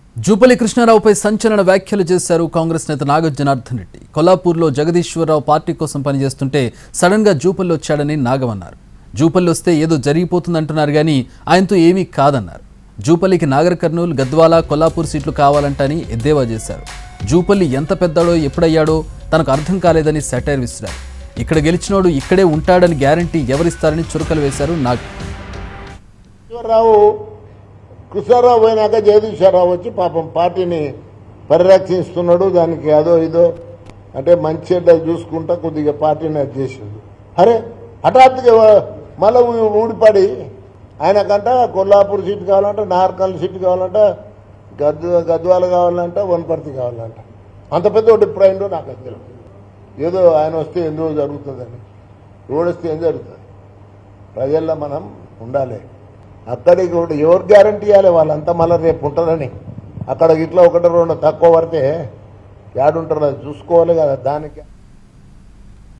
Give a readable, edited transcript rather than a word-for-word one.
జూపల్లి కృష్ణారావుపై సంచలన వ్యాఖ్యలు చేశారు కాంగ్రెస్ నేత నాగ జనార్దన్ రెడ్డి. కొల్లాపూర్లో జగదీశ్వరరావు పార్టీ కోసం పనిచేస్తుంటే సడన్ గా జూపల్లి వచ్చాడని నాగమన్నారు. జూపల్లి వస్తే ఏదో జరిగిపోతుందంటున్నారు గానీ ఆయనతో ఏమీ కాదన్నారు. జూపల్లికి నాగర్ కర్నూలు, గద్వాల, కొల్లాపూర్ సీట్లు కావాలంటని ఎద్దేవా చేశారు. జూపల్లి ఎంత పెద్దాడో ఎప్పుడయ్యాడో తనకు అర్థం కాలేదని సెటైర్ విసిరారు. ఇక్కడ గెలిచినోడు ఇక్కడే ఉంటాడని గ్యారంటీ ఎవరిస్తారని చురకలు వేశారు నాగ్. కృష్ణారావు పోయినాక జగదీశ్వరరావు వచ్చి పాపం పార్టీని పరిరక్షిస్తున్నాడు. దానికి అదో ఇదో అంటే మంచి చూసుకుంటా కొద్దిగా పార్టీని అది చేసిండు. అరే హఠాత్తుగా మళ్ళీ ఊడిపడి ఆయనకంట కొల్లాపూర్ సీట్ కావాలంట, నార్కల్ సీట్ కావాలంట, గద్వాల కావాలంట, వనపర్తి కావాలంట. అంత పెద్ద డిప్రాయిండో నాకు అది తెలియదు. ఏదో ఆయన వస్తే ఎందుకు జరుగుతుందని, ఓడిస్తే ఏం జరుగుతుంది? ప్రజల్లో మనం ఉండాలి. అక్కడికి ఎవరు గ్యారంటీ ఇవ్వాలి? వాళ్ళంతా మళ్ళీ రేపు ఉంటారని. అక్కడ ఇట్లా ఒకటి రెండు తక్కువ పడితే ఏడుంటారు, అది చూసుకోవాలి కదా. దానికి